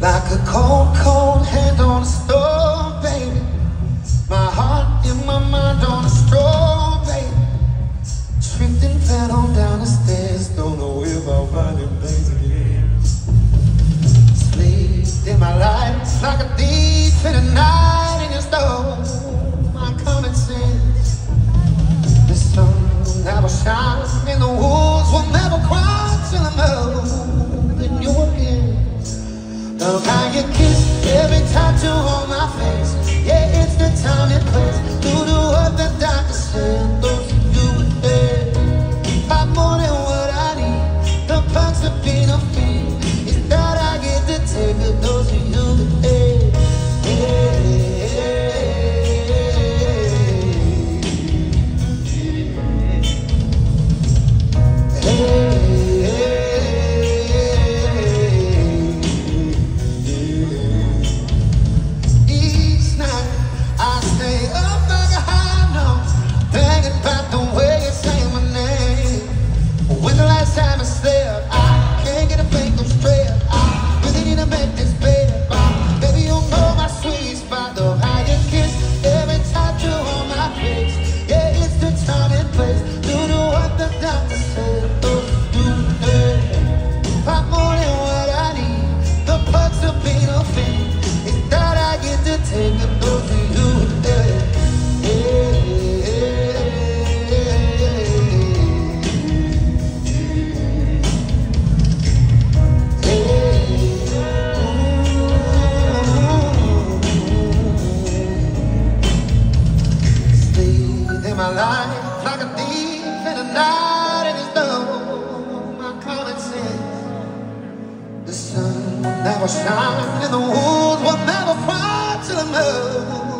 Like a cold, cold hand on a stove, baby. My heart and my mind on a stroll, baby. Tripped and fell on down the stairs. Don't know if I'll find your place again. Sleep in my life like a thief in the night, and you stole my common sense. The sun never shines and the wolves will never cry till I'm holding you again. Love how you kiss every tattoo on my face. Yeah, it's the time and place to do what the doctor said. Those you do it there. I'm more than what I need. The perks of being a fiend is that I get to take a dose of you today. Never shine and the wolves will never cry till I'm home.